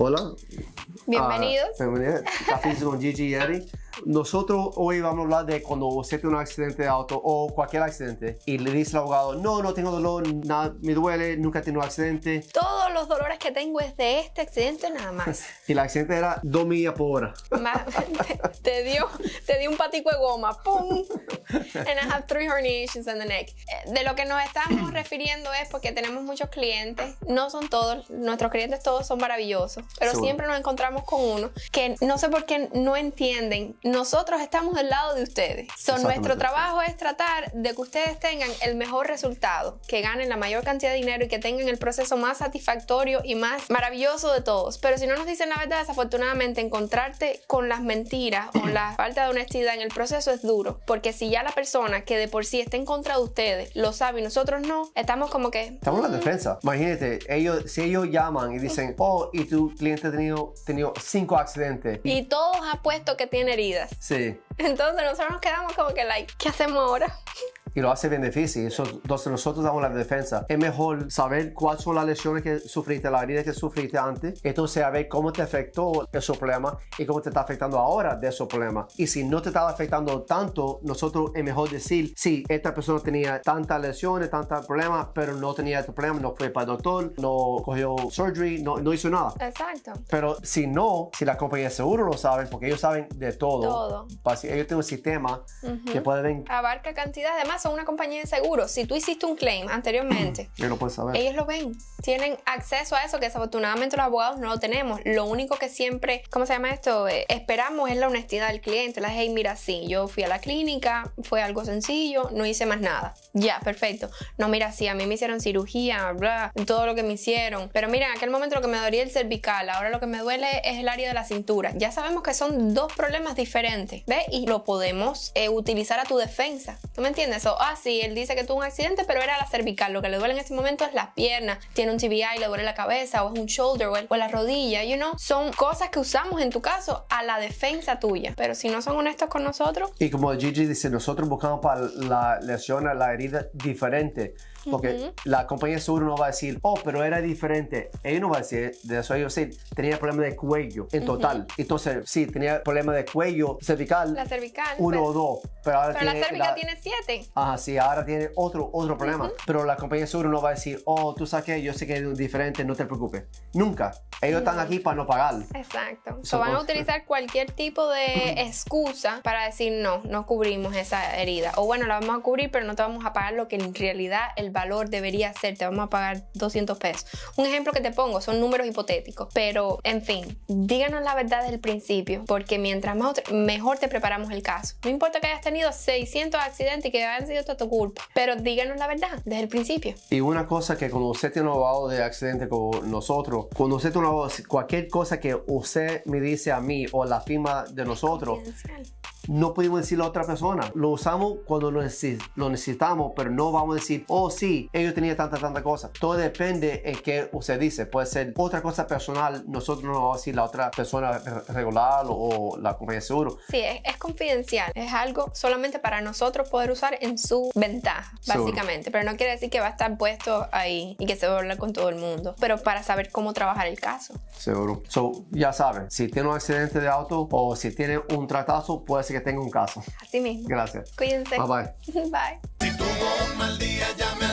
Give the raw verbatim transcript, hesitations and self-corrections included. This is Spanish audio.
Hola. Bienvenidos. Uh, bienvenidos. Café con Gigi y Eddie. Nosotros hoy vamos a hablar de cuando usted tiene un accidente de auto o cualquier accidente y le dice al abogado, no, no tengo dolor, nada me duele, nunca he tenido un accidente. Todos los dolores que tengo es de este accidente nada más. Y el accidente era dos millas por hora. te, te, dio, te dio un patico de goma. ¡Pum! And I have three herniations in the neck. De lo que nos estamos refiriendo es porque tenemos muchos clientes. No son todos, nuestros clientes todos son maravillosos. Pero Seguro. Siempre nos encontramos con uno que no sé por qué no entienden. Nosotros estamos del lado de ustedes. So, nuestro trabajo es tratar de que ustedes tengan el mejor resultado, que ganen la mayor cantidad de dinero y que tengan el proceso más satisfactorio y más maravilloso de todos. Pero si no nos dicen la verdad, desafortunadamente encontrarte con las mentiras o la falta de honestidad en el proceso es duro. Porque si ya la persona que de por sí está en contra de ustedes lo sabe y nosotros no, estamos como que... Estamos en la defensa. Imagínate, ellos, si ellos llaman y dicen, oh, y tu cliente ha tenido, tenido cinco accidentes. Y todos apuesto que tiene heridas. Sí. Entonces nosotros nos quedamos como que, like, ¿qué hacemos ahora? Y lo hace bien difícil. Eso, entonces nosotros damos la defensa. Es mejor saber cuáles son las lesiones que sufriste, las heridas que sufriste antes. Entonces, a ver cómo te afectó ese problema y cómo te está afectando ahora de ese problema. Y si no te está afectando tanto, nosotros es mejor decir, sí, esta persona tenía tantas lesiones, tantos problemas, pero no tenía este problema, no fue para el doctor, no cogió surgery, no, no hizo nada. Exacto. Pero si no, si la compañía de seguro lo saben, porque ellos saben de todo. Todo. Ellos tienen un sistema uh-huh. que pueden... Abarca cantidad. Además, son una compañía de seguros. Si tú hiciste un claim anteriormente, ellos lo pueden saber. Ellos lo ven. Tienen acceso a eso que desafortunadamente los abogados no lo tenemos. Lo único que siempre, ¿cómo se llama esto? Eh, esperamos es la honestidad del cliente. La hey, mira, sí, yo fui a la clínica, fue algo sencillo, no hice más nada. Ya, perfecto. No, mira, sí, a mí me hicieron cirugía, bla, todo lo que me hicieron. Pero mira, en aquel momento lo que me dolía el cervical, ahora lo que me duele es el área de la cintura. Ya sabemos que son dos problemas diferentes, ¿ves? Y lo podemos eh, utilizar a tu defensa. ¿Tú me entiendes? O, ah, sí, él dice que tuvo un accidente, pero era la cervical. Lo que le duele en este momento es las piernas. Tiene un T B I, le duele la cabeza, o es un shoulder, o, el, o la rodilla, you know. Son cosas que usamos en tu caso a la defensa tuya. Pero si no son honestos con nosotros... Y como Gigi dice, nosotros buscamos para la lesión, la herida diferente. Porque uh-huh. la compañía de seguro no va a decir, oh, pero era diferente. Ellos no van a decir de eso. Ellos sí, tenía problema de cuello en total. Uh-huh. Entonces, sí, tenía problema de cuello cervical. La cervical. Uno pero, o dos. Pero, ahora pero tiene la cervical la, tiene siete. Ajá, sí, ahora tiene otro, otro problema. Uh-huh. Pero la compañía de seguro no va a decir, oh, tú sabes que yo sé que es diferente, no te preocupes. Nunca. Ellos uh-huh. están aquí para no pagar. Exacto. So, van a utilizar cualquier tipo de excusa para decir, no, no cubrimos esa herida. O bueno, la vamos a cubrir, pero no te vamos a pagar lo que en realidad el valor debería ser, te vamos a pagar doscientos pesos. Un ejemplo que te pongo, son números hipotéticos, pero en fin, díganos la verdad desde el principio, porque mientras más mejor te preparamos el caso. No importa que hayas tenido seiscientos accidentes y que hayan sido toda tu culpa, pero díganos la verdad desde el principio. Y una cosa que cuando usted tiene un abogado de accidente con nosotros, cuando usted tiene un abogado, cualquier cosa que usted me dice a mí o la firma de nosotros, no podemos decirlo a otra persona. Lo usamos cuando lo, necesi lo necesitamos, pero no vamos a decir, oh sí, ellos tenían tanta, tanta cosa. Todo depende en qué usted dice. Puede ser otra cosa personal, nosotros no vamos a decir la otra persona regular o, o la compañía de seguro. Sí, es, es confidencial. Es algo solamente para nosotros poder usar en su ventaja, básicamente. Seguro. Pero no quiere decir que va a estar puesto ahí y que se va a hablar con todo el mundo. Pero para saber cómo trabajar el caso. Seguro. So, ya saben, si tiene un accidente de auto o si tiene un tratazo, puede ser que tenga un caso. Así mismo. Gracias. Cuídense. Bye bye. Bye. Si tuvo un mal día, llame a